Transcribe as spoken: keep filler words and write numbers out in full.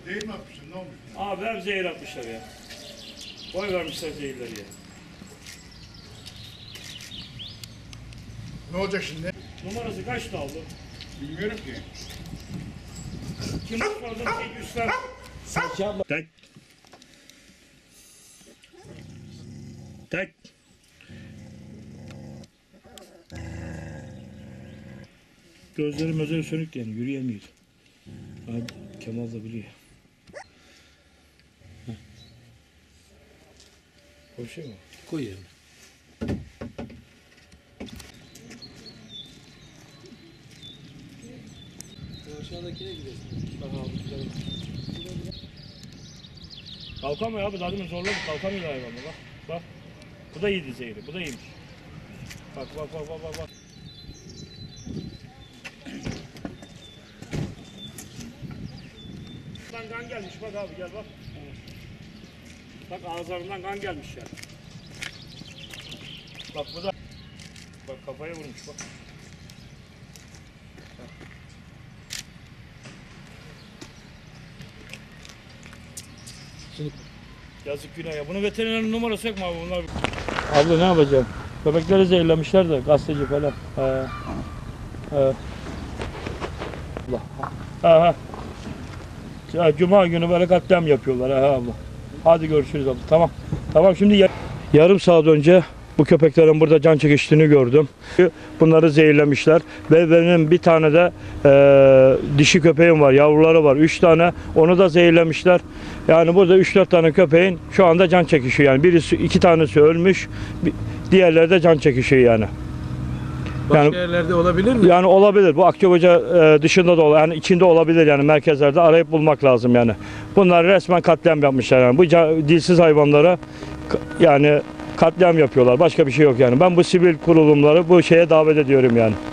Zehir mi atmışsın? Ne olmuş? Abi hep zehir atmışlar ya. Koy vermişler zehirleri ya. Ne olacak şimdi? Numarası kaçtı aldı? Bilmiyorum ki. Kim tutmadın ki üstten? Tek. Tek. Gözlerim özel sönük yani yürüyemiyor. Abi Kemal da biliyor. Heh. Koşuyor mu? Koy yerine. Aşağıdakine gidelim. Kalkamıyor abi, daha demin zorladı, kalkamıyor hayvanı bak. Bak. Bu da yedi zehri, bu da yemiş. Bak bak bak bak bak. bak. Lan kan gelmiş bak abi, gel bak. Bak ağızlarından kan gelmiş yani. Bak bu da. Bak kafaya vurmuş bak. Yazık günah ya. Bunu veterinerin numarası yok mu abi bunlar? Abla ne yapacağım? Köpekleri zehirlemişler de gazeteci falan. He. He. Allah. Ha ha. Ya, Cuma günü böyle katliam yapıyorlar ha abla. Hadi görüşürüz abla. Tamam. Tamam şimdi ya yarım saat önce bu köpeklerin burada can çekiştiğini gördüm. Bunları zehirlemişler ve benim bir tane de e, dişi köpeğim var, yavruları var. Üç tane onu da zehirlemişler. Yani burada üç dört tane köpeğin şu anda can çekişiyor. Yani birisi, iki tanesi ölmüş, diğerleri de can çekişiyor yani. Başka Yani, yerlerde olabilir mi? yani olabilir. Bu Akçakoca e, dışında da olabilir. Yani içinde olabilir yani merkezlerde arayıp bulmak lazım yani. Bunlar resmen katliam yapmışlar yani. Bu dilsiz hayvanlara yani katliam yapıyorlar. Başka bir şey yok yani. Ben bu sivil kurulumları bu şeye davet ediyorum yani.